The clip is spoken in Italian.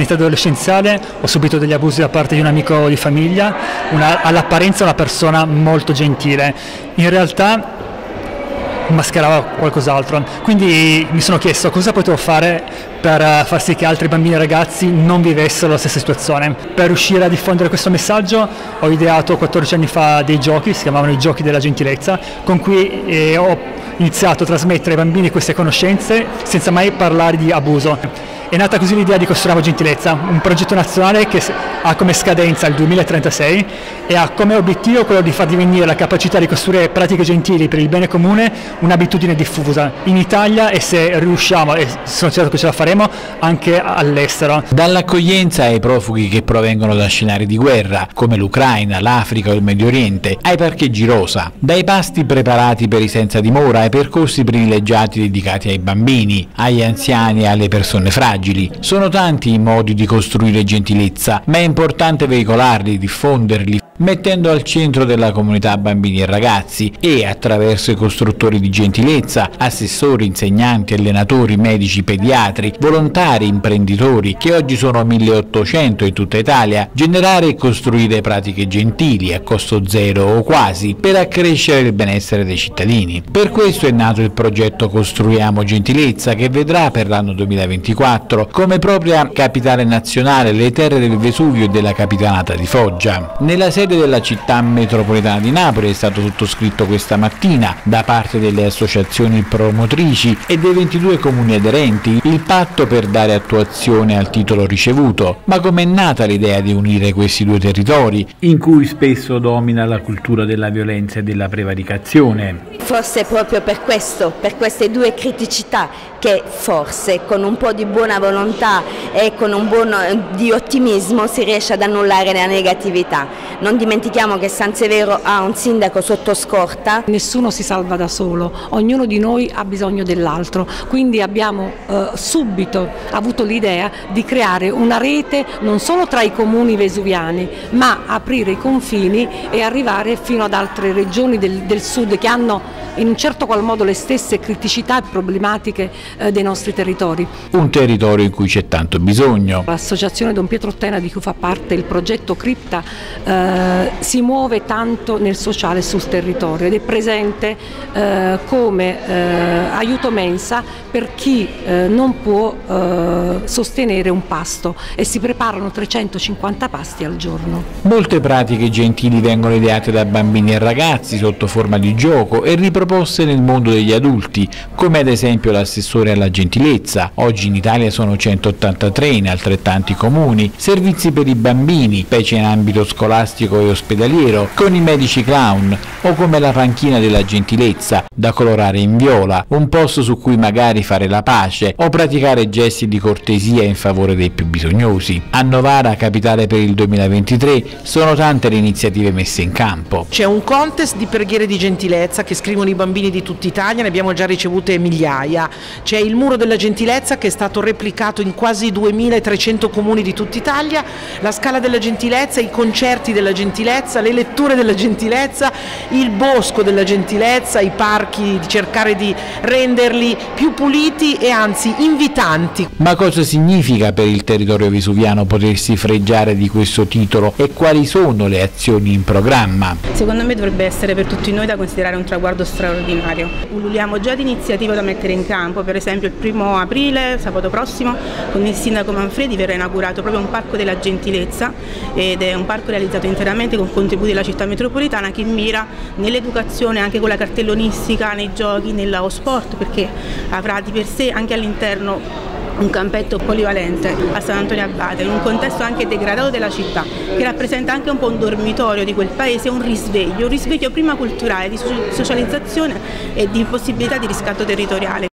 in età adolescenziale ho subito degli abusi da parte di un amico di famiglia, all'apparenza una persona molto gentile, in realtà mascherava qualcos'altro, quindi mi sono chiesto cosa potevo fare per far sì che altri bambini e ragazzi non vivessero la stessa situazione. Per riuscire a diffondere questo messaggio ho ideato 14 anni fa dei giochi, si chiamavano i giochi della gentilezza, con cui ho iniziato a trasmettere ai bambini queste conoscenze senza mai parlare di abuso. È nata così l'idea di Costruiamo Gentilezza, un progetto nazionale che ha come scadenza il 2036 e ha come obiettivo quello di far divenire la capacità di costruire pratiche gentili per il bene comune un'abitudine diffusa in Italia e, se riusciamo, e sono certo che ce la faremo, anche all'estero. Dall'accoglienza ai profughi che provengono da scenari di guerra, come l'Ucraina, l'Africa o il Medio Oriente, ai parcheggi rosa, dai pasti preparati per i senza dimora ai percorsi privilegiati dedicati ai bambini, agli anziani e alle persone fragili. Sono tanti i modi di costruire gentilezza, ma è importante veicolarli, diffonderli, mettendo al centro della comunità bambini e ragazzi e, attraverso i costruttori di gentilezza, assessori, insegnanti, allenatori, medici, pediatri, volontari, imprenditori, che oggi sono 1800 in tutta Italia, generare e costruire pratiche gentili a costo zero o quasi per accrescere il benessere dei cittadini. Per questo è nato il progetto Costruiamo Gentilezza, che vedrà per l'anno 2024 come propria capitale nazionale le terre del Vesuvio e della Capitanata di Foggia. Nella sede della città metropolitana di Napoli è stato sottoscritto questa mattina da parte delle associazioni promotrici e dei 22 comuni aderenti il patto per dare attuazione al titolo ricevuto. Ma com'è nata l'idea di unire questi due territori, in cui spesso domina la cultura della violenza e della prevaricazione? Forse proprio per questo, per queste due criticità, che forse con un po' di buona volontà e con un po' di ottimismo si riesce ad annullare la negatività. Non dimentichiamo che San Severo ha un sindaco sotto scorta. Nessuno si salva da solo, ognuno di noi ha bisogno dell'altro, quindi abbiamo subito avuto l'idea di creare una rete non solo tra i comuni vesuviani, ma aprire i confini e arrivare fino ad altre regioni del sud che hanno in un certo qual modo le stesse criticità e problematiche dei nostri territori. Un territorio in cui c'è tanto bisogno. L'associazione Don Pietro Tena, di cui fa parte il progetto Cripta, si muove tanto nel sociale sul territorio ed è presente come aiuto mensa per chi non può sostenere un pasto, e si preparano 350 pasti al giorno. Molte pratiche gentili vengono ideate da bambini e ragazzi sotto forma di gioco e riproposte nel mondo degli adulti, come ad esempio l'assessore alla gentilezza. Oggi in Italia sono 183 in altrettanti comuni, servizi per i bambini, specie in ambito scolastico e ospedaliero, con i medici clown, o come la panchina della gentilezza, da colorare in viola, un posto su cui magari fare la pace o praticare gesti di cortesia in favore dei più bisognosi. A Novara, capitale per il 2023, sono tante le iniziative messe in campo. C'è un contest di preghiere di gentilezza che scrivono i bambini di tutta Italia, ne abbiamo già ricevute migliaia. C'è il muro della gentilezza che è stato replicato in quasi 2300 comuni di tutta Italia, la scala della gentilezza, i concerti della gentilezza, le letture della gentilezza, il bosco della gentilezza, i parchi, di cercare di renderli più puliti e anzi invitanti. Ma cosa significa per il territorio vesuviano potersi fregiare di questo titolo e quali sono le azioni in programma? Secondo me dovrebbe essere per tutti noi da considerare un traguardo straordinario. Ululiamo già di iniziative da mettere in campo, per esempio il 1° aprile, sabato prossimo, con il sindaco Manfredi verrà inaugurato proprio un parco della gentilezza, ed è un parco realizzato interamente con contributi della città metropolitana che mira nell'educazione, anche con la cartellonistica, nei giochi, nello sport, perché avrà di per sé anche all'interno un campetto polivalente a San Antonio Abate, in un contesto anche degradato della città, che rappresenta anche un po' un dormitorio di quel paese, un risveglio prima culturale, di socializzazione e di possibilità di riscatto territoriale.